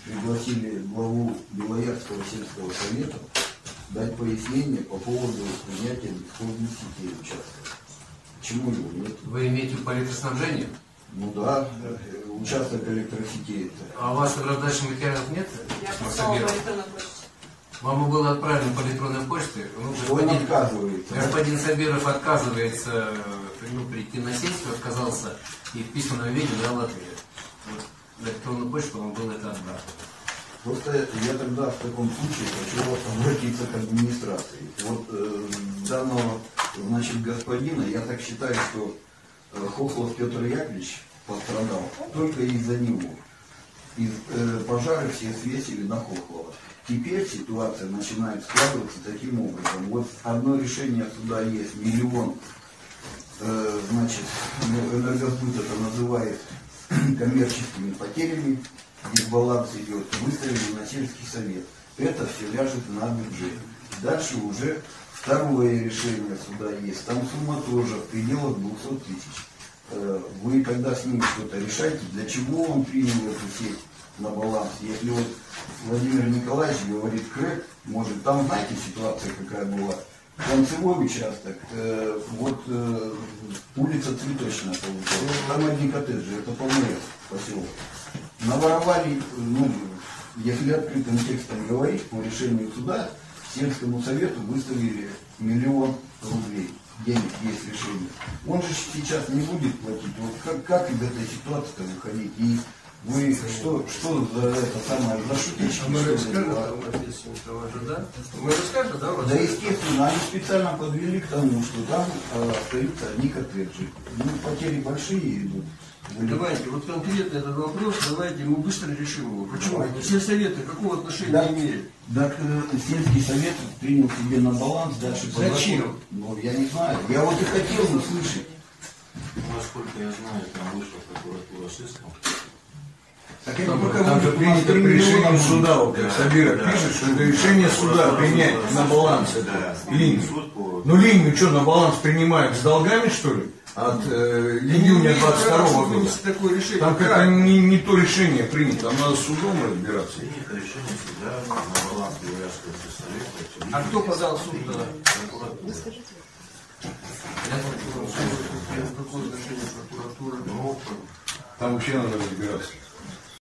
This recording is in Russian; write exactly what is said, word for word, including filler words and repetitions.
пригласили главу Белоярского сельского совета дать пояснение по поводу принятия бесплатных сетей участка. Почему его нет? Вы имеете по электроснабжению? Ну да, участок электросетей. А у вас в раздаче материалов нет? Я послала по электронной почте. Вам было отправлено по электронной почте. Ну, Он господин, отказывается. господин Сабиров отказывается ну, прийти на сессию, отказался и в письменном виде дал ответ. Вот, на электронную почту вам было это отправлено. Просто я тогда в таком случае хочу обратиться к администрации. Вот э, данного, значит, господина, я так считаю, что э, Хохлов Петр Яковлевич пострадал только из-за него. Из э, пожара все свесили на Хохлова. Теперь ситуация начинает складываться таким образом. Вот одно решение суда есть, миллион, э, значит, энергосбыт это называет коммерческими потерями, дисбаланс идет, выставили на сельский совет. Это все ляжет на бюджет. Дальше уже второе решение суда есть. Там сумма тоже в пределах двухсот тысяч. Э, вы когда с ним что-то решаете, для чего он принял эту сеть на баланс? Если вот Владимир Николаевич говорит КРЭК, может, там, знаете, ситуация какая была? Концевой участок, э, вот э, улица Цветочная, там одни коттеджи, это Палмерец поселок. Наворовали, ну, если открытым текстом говорить, по решению суда, сельскому совету выставили миллион рублей. Денег есть решение. Он же сейчас не будет платить. Вот как, как из этой ситуации выходить? И вы что, что за это самое, за шутечки? А мы расскажем, там ответственность тоже, да? Мы расскажем, да? Да, естественно, они специально подвели к тому, что там э, остаются одни коттеджи. Ну, потери большие идут. Давайте, вот конкретно этот вопрос, давайте мы быстро решим его. Почему? Давайте. Все советы какого отношения Да, имеют? да, э, сельский совет принял себе на баланс, дальше по Зачем? закону. Ну, я не знаю. Я вот и хотел услышать. Насколько я знаю, там вышла прокуратура с иском. Так это Там, пока там же будет у нас принято три по решению миллиона суда, вот как Да, Сабиров да. пишет, что это решение суда принять на баланс эту Да, линию. суд по... Ну линию что, на баланс принимают с долгами, что ли? От э, июня двадцать второго года. Такое решение. Там как-то не, не то решение принято, там надо с судом разбираться. Принято решение суда на баланс Белоярского сельсовета. А кто подал в суд тогда? Прокуратура. Какое отношение прокуратуры? Ну, Там вообще надо разбираться.